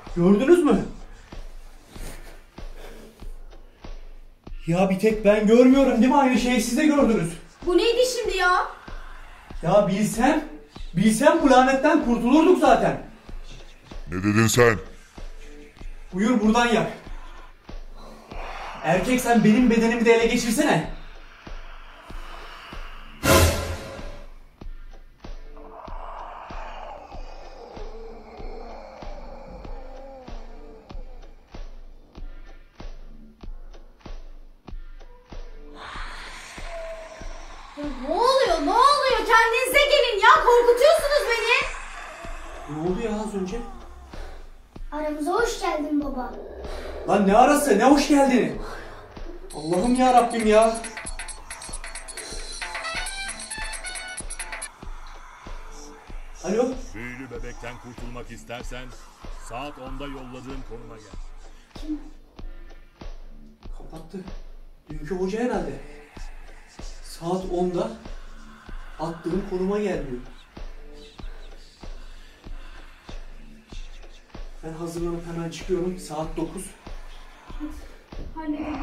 Gördünüz mü? Ya bir tek ben görmüyorum değil mi? Aynı şeyi siz de gördünüz. Bu neydi şimdi ya? Ya bilsem bu lanetten kurtulurduk zaten. Ne dedin sen? Buyur buradan yak. Erkek sen benim bedenimi de ele geçirsene. Ya ne oluyor? Ne oluyor? Kendinize gelin ya. Korkutuyorsunuz beni. Ne oldu ya az önce? Aramıza hoş geldin baba. Lan ne arası? Ne hoş geldin? Allah'ım ya Rabbim ya. Alo? Büyülü bebekten kurtulmak istersen saat 10'da yolladığım konuma gel. Kapattı. Dünkü hoca herhalde. Saat 10'da attığım konuma gel diyor. Ben hazırlanıp hemen çıkıyorum. Saat 9. Halledelim.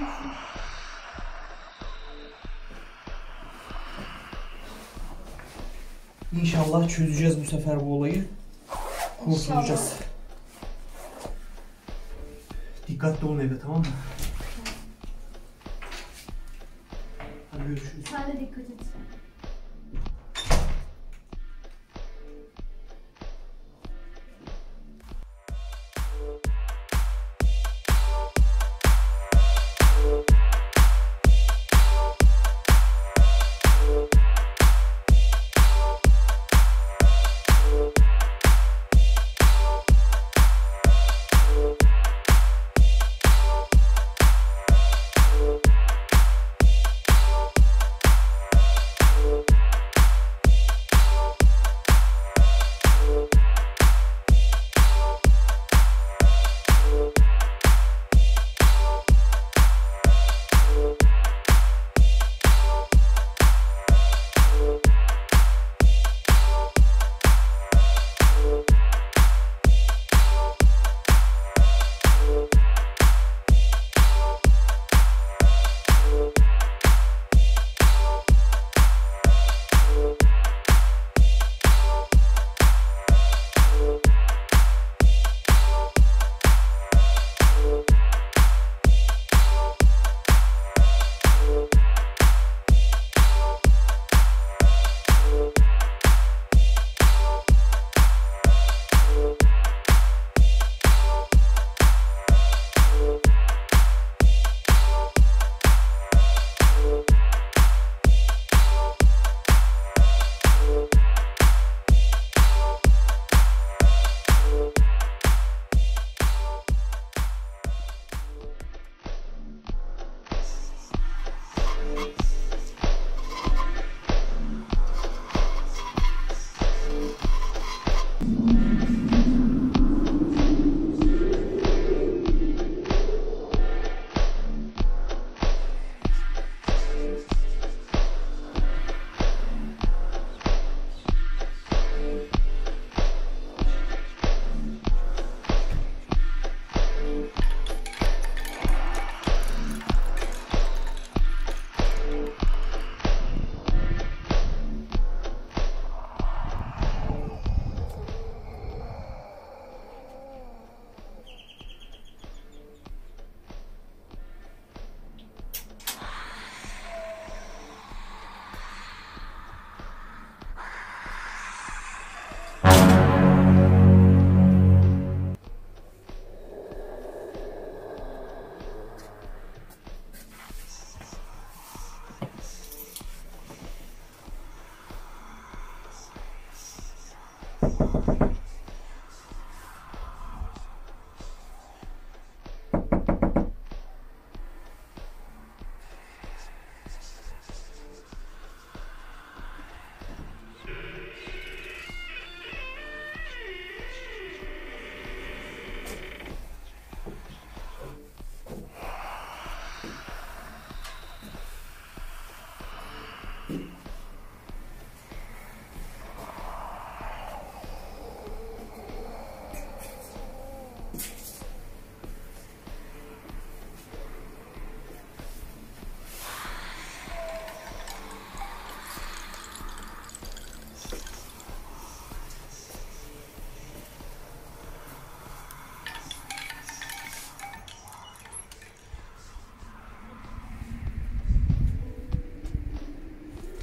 İnşallah çözeceğiz bu sefer bu olayı. Kurtulacağız. Dikkatli olun evde, tamam mı? Hadi görüşürüz. Sen de dikkat et.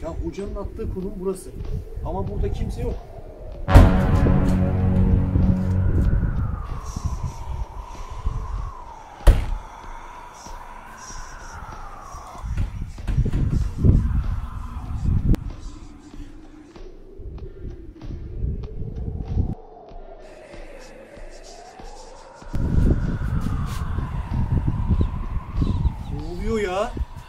Ya hocanın attığı konum burası. Ama burada kimse yok. Ne oluyor ya?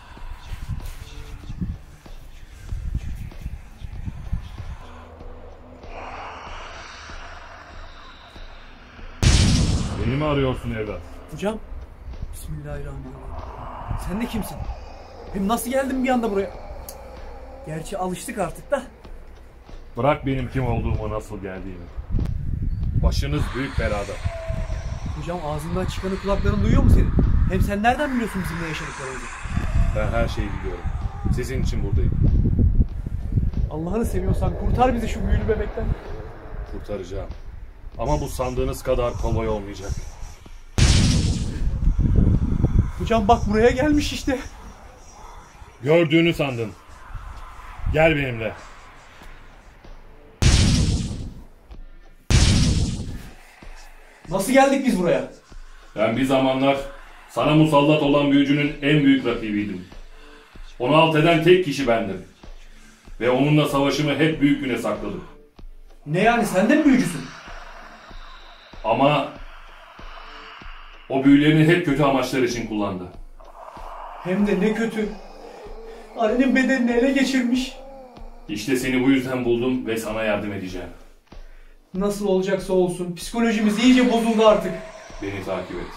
Beni mi arıyorsun evlat? Hocam. Bismillahirrahmanirrahim. Sen de kimsin? Hem nasıl geldin bir anda buraya? Gerçi alıştık artık da. Bırak benim kim olduğumu, nasıl geldiğimi. Başınız büyük belada. Hocam ağzından çıkanı kulakların duyuyor mu senin? Hem sen nereden biliyorsun bizimle yaşadıklarımızı? Ben her şeyi biliyorum. Sizin için buradayım. Allah'ını seviyorsan kurtar bizi şu büyülü bebekten. Kurtaracağım. Ama bu sandığınız kadar kolay olmayacak. Hocam bak buraya gelmiş işte. Gördüğünü sandın. Gel benimle. Nasıl geldik biz buraya? Ben bir zamanlar sana musallat olan büyücünün en büyük rakibiydim. Onu alt eden tek kişi bendim. Ve onunla savaşımı hep büyük güne sakladım. Ne yani sen de mi büyücüsün? Ama o büyülerini hep kötü amaçlar için kullandı. Hem de ne kötü. Ali'nin bedenini ele geçirmiş. İşte seni bu yüzden buldum ve sana yardım edeceğim. Nasıl olacaksa olsun. Psikolojimiz iyice bozuldu artık. Beni takip et.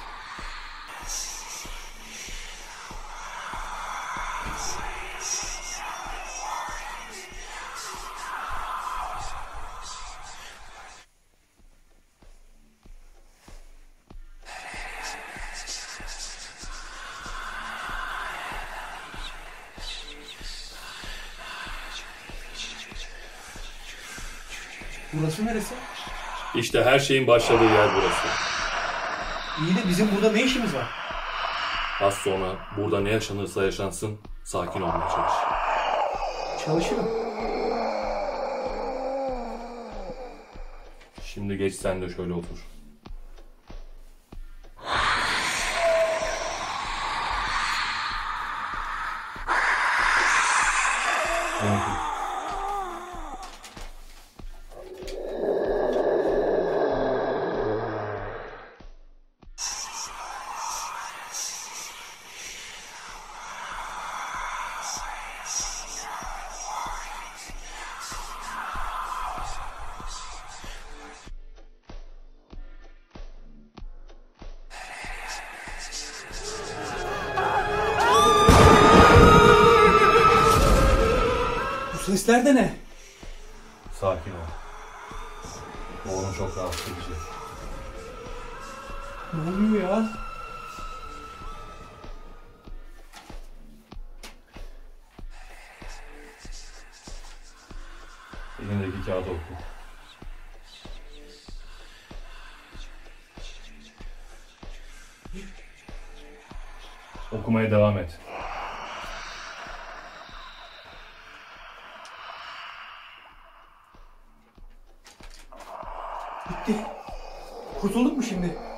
Burası neresi? İşte her şeyin başladığı yer burası. İyi de bizim burada ne işimiz var? Az sonra burada ne yaşanırsa yaşansın, sakin olmaya çalış. Çalışırım. Şimdi geç sen de şöyle otur. Bu sesler de ne? Sakin ol. Oğlum çok rahatsız edici. Ne oluyor ya? Elindeki kağıdı oku. Okumaya devam et. Bitti. Kurtulduk mu şimdi?